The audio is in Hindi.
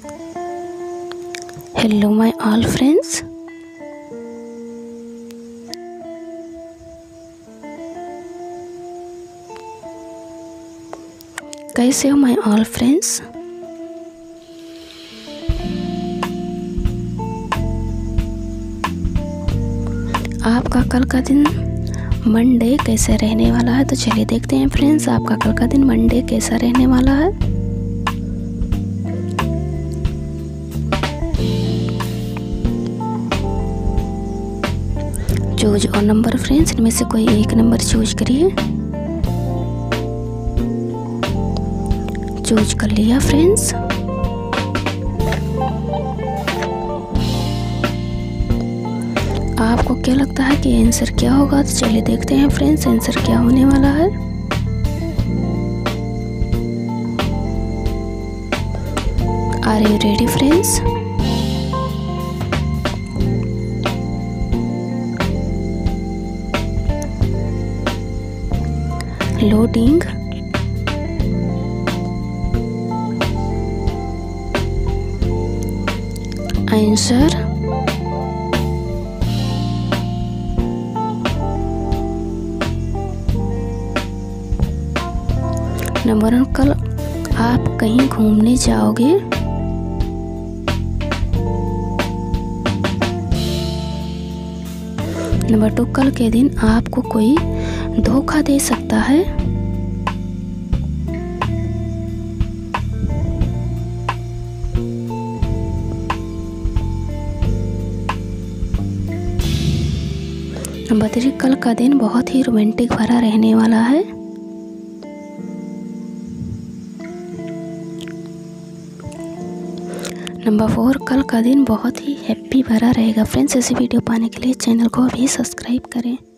हेलो माय ऑल फ्रेंड्स, कैसे हो माय ऑल फ्रेंड्स। आपका कल का दिन मंडे कैसा रहने वाला है, तो चलिए देखते हैं फ्रेंड्स आपका कल का दिन मंडे कैसा रहने वाला है। चूज और नंबर फ्रेंड्स, इनमें से कोई एक नंबर चूज करिए। चूज कर लिया फ्रेंड्स। आपको क्या लगता है कि आंसर क्या होगा, तो चलिए देखते हैं फ्रेंड्स आंसर क्या होने वाला है। Are you ready friends? Loading. Answer number 1, कल आप कहीं घूमने जाओगे। नंबर 2, कल के दिन आपको कोई धोखा दे सकता है। नंबर 3, कल का दिन बहुत ही रोमांटिक भरा रहने वाला है। नंबर 4, कल का दिन बहुत ही हैप्पी भरा रहेगा। फ्रेंड्स ऐसी वीडियो पाने के लिए चैनल को अभी सब्सक्राइब करें।